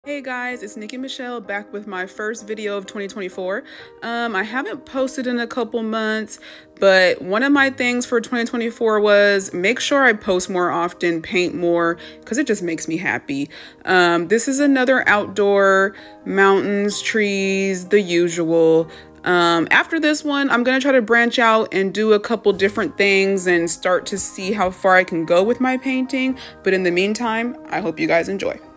Hey guys, it's Nikki Michelle back with my first video of 2024. I haven't posted in a couple months, but one of my things for 2024 was make sure I post more often, paint more, because it just makes me happy. This is another outdoor, mountains, trees, the usual. After this one, I'm going to try to branch out and do a couple different things and start to see how far I can go with my painting. But in the meantime, I hope you guys enjoy.